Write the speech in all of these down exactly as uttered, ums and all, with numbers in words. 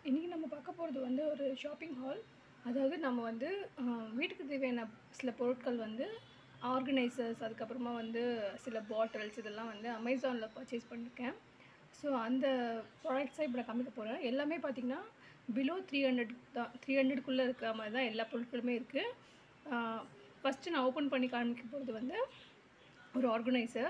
இன்றைக்கி நம்ம பார்க்க போகிறது வந்து ஒரு ஷாப்பிங் ஹால். அதாவது நம்ம வந்து வீட்டுக்கு தேவையான சில பொருட்கள் வந்து ஆர்கனைசர்ஸ், அதுக்கப்புறமா வந்து சில பாட்டில்ஸ் இதெல்லாம் வந்து அமேசானில் பர்ச்சேஸ் பண்ணியிருக்கேன். ஸோ அந்த ப்ராடக்ட்ஸை இப்போ நான் காமிக்க போகிறேன். எல்லாமே பார்த்திங்கன்னா பிலோ த்ரீ ஹண்ட்ரட் தான், த்ரீ ஹண்ட்ரட்குள்ளே இருக்கிற மாதிரி தான் எல்லா பொருட்களுமே இருக்குது. ஃபஸ்ட்டு நான் ஓப்பன் பண்ணி காமிக்க போகிறது வந்து ஒரு ஆர்கனைசர்.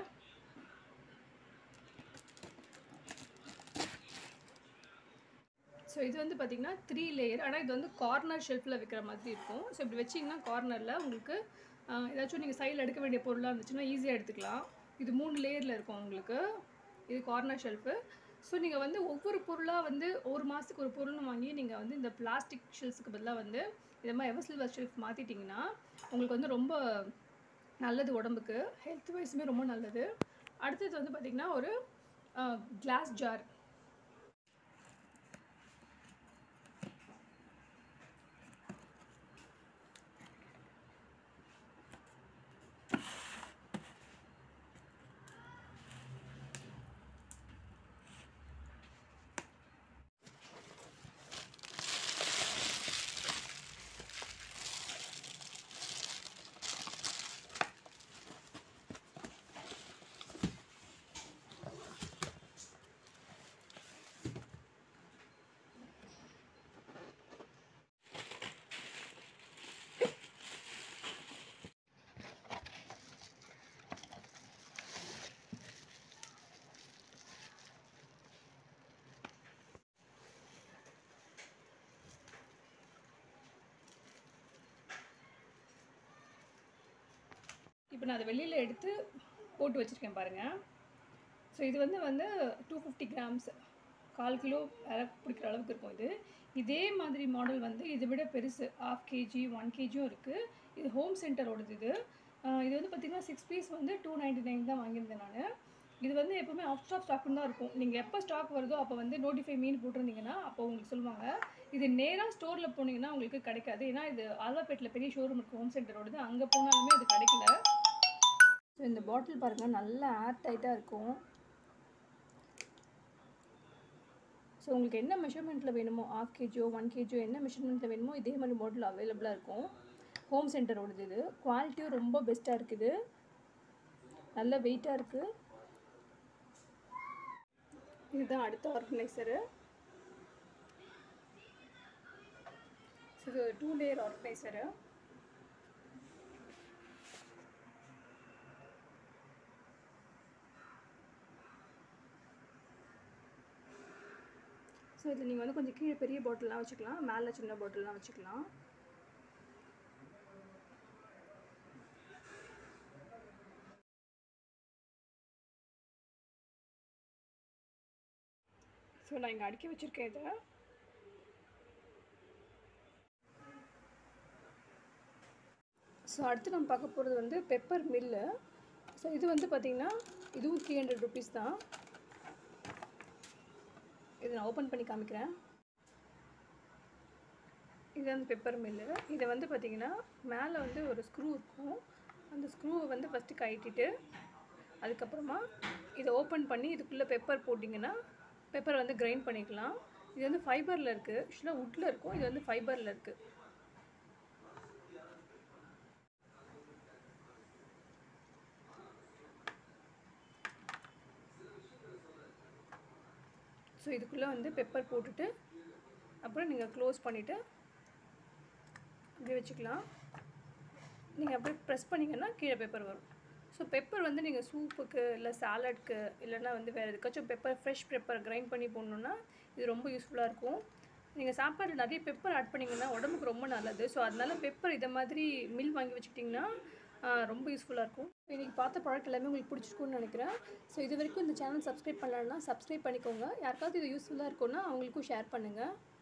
ஸோ இது வந்து பார்த்திங்கன்னா த்ரீ லேயர். ஆனால் இது வந்து கார்னர் ஷெல்ஃபில் வைக்கிற மாதிரி இருக்கும். ஸோ இப்படி வச்சிங்கன்னா கார்னரில் உங்களுக்கு ஏதாச்சும் நீங்கள் சைடில் எடுக்க வேண்டிய பொருளாக இருந்துச்சுன்னா ஈஸியாக எடுத்துக்கலாம். இது மூணு லேயரில் இருக்கும் உங்களுக்கு. இது கார்னர் ஷெல்ஃபு. ஸோ நீங்கள் வந்து ஒவ்வொரு பொருளாக வந்து ஒரு மாதத்துக்கு ஒரு பொருள்னு வாங்கி நீங்கள் வந்து இந்த பிளாஸ்டிக் ஷெல்ஃப்ஸுக்கு பதிலாக வந்து இதை மாதிரி எவர் சில்வர் ஷெல்ஃப் மாற்றிட்டிங்கன்னா உங்களுக்கு வந்து ரொம்ப நல்லது, உடம்புக்கு ஹெல்த் வைஸுமே ரொம்ப நல்லது. அடுத்தது வந்து பார்த்திங்கன்னா ஒரு கிளாஸ் ஜார். இப்போ நான் அதை வெளியில் எடுத்து போட்டு வச்சுருக்கேன் பாருங்கள். ஸோ இது வந்து வந்து டூ ஃபிஃப்டி கிராம்ஸ், கால் கிலோ பிடிக்கிற அளவுக்கு இருக்கும். இது இதே மாதிரி மாடல் வந்து இதை விட பெருசு, ஹாஃப் கேஜி ஒன் கேஜியும் இருக்குது. இது ஹோம் சென்டரோடது. இது இது வந்து பார்த்திங்கன்னா சிக்ஸ் பீஸ் வந்து டூ நைன்ட்டி நைன் தான் வாங்கியிருந்தேன் நான். இது வந்து எப்போவுமே அவுட் ஆஃப் ஸ்டாக்னு தான் இருக்கும். நீங்கள் எப்போ ஸ்டாக் வருதோ அப்போ வந்து நோட்டிஃபை மீன் போட்டிருந்தீங்கன்னா அப்போ உங்களுக்கு சொல்லுவாங்க. இது நேராக ஸ்டோரில் போனீங்கன்னா உங்களுக்கு கிடைக்காது. ஏன்னா இது ஆல்வாபேட்டில் பெரிய ஷோரூம் இருக்குது ஹோம் சென்டரோடது. அங்கே போனாலுமே அது கிடைக்கல. ஸோ இந்த பாட்டில் பாருங்கள், நல்லா ஏர் டைட்டாக இருக்கும். ஸோ உங்களுக்கு என்ன மெஷர்மெண்ட்டில் வேணுமோ, ஹாஃப் கேஜியோ ஒன் கேஜியோ என்ன மெஷர்மெண்ட்டில் வேணுமோ இதே மாதிரி பாட்டில் அவைலபிளாக இருக்கும். ஹோம் சென்டரோடது. இது குவாலிட்டியும் ரொம்ப பெஸ்ட்டாக இருக்குது, நல்ல வெயிட்டாக இருக்குது. இதுதான் அடுத்த ஆர்கனைசரு. இது டூ லேயர் ஆர்கனைசரு. ஸோ இதில் நீங்கள் வந்து கொஞ்சம் கீழே பெரிய பாட்டில்லாம் வச்சுக்கலாம், மேலே சின்ன பாட்டில்லாம் வச்சுக்கலாம். ஸோ நான் இங்கே அடுக்கி வச்சுருக்கேன் இதை. ஸோ அடுத்து நம்ம பார்க்க போகிறது வந்து பெப்பர் மில்லு. ஸோ இது வந்து பார்த்திங்கன்னா இதுவும் த்ரீ ஹண்ட்ரட் ருபீஸ் தான். இதை நான் ஓப்பன் பண்ணி காமிக்கிறேன். இது வந்து பெப்பர் மில்லு. இதை வந்து பார்த்திங்கன்னா மேலே வந்து ஒரு ஸ்க்ரூ இருக்கும். அந்த ஸ்க்ரூவை வந்து ஃபஸ்ட்டு கழட்டிட்டு அதுக்கப்புறமா இதை ஓப்பன் பண்ணி இதுக்குள்ளே பெப்பர் போட்டிங்கன்னா பெப்பர் வந்து கிரைண்ட் பண்ணிக்கலாம். இது வந்து ஃபைபரில் இருக்குது, ஆக்சுவலாக வுட்டில் இருக்கும். இது வந்து ஃபைபரில் இருக்குது. ஸோ இதுக்குள்ளே வந்து பெப்பர் போட்டுட்டு அப்புறம் நீங்கள் க்ளோஸ் பண்ணிவிட்டு அப்படியே வச்சுக்கலாம். நீங்கள் அப்படியே ப்ரெஸ் பண்ணிங்கன்னா கீழே பெப்பர் வரும். ஸோ பெப்பர் வந்து நீங்கள் சூப்புக்கு இல்லை சாலட்க்கு இல்லைன்னா வந்து வேறு எதுக்காச்சும் பெப்பர் ஃப்ரெஷ் பெப்பர் கிரைண்ட் பண்ணி போடணுன்னா இது ரொம்ப யூஸ்ஃபுல்லாக இருக்கும். நீங்கள் சாப்பாட்டில் நிறைய பெப்பர் ஆட் பண்ணிங்கன்னா உடம்புக்கு ரொம்ப நல்லது. ஸோ அதனால பெப்பர் இதை மாதிரி மில் வாங்கி வச்சுக்கிட்டிங்கன்னா ரொம்ப யூஸ்ஃபுல்லாக இருக்கும். இன்றைக்கி பார்த்த ப்ராடக்ட் எல்லாமே உங்களுக்கு பிடிச்சிருக்குன்னு நினைக்கிறேன். ஸோ இது வரைக்கும் இந்த சேனல் சப்ஸ்கிரைப் பண்ணலன்னா சப்ஸ்கிரைப் பண்ணிக்கோங்க. யாருக்காவது இது யூஸ்ஃபுல்லாக இருக்குன்னா அவங்களுக்கும் ஷேர் பண்ணுங்கள்.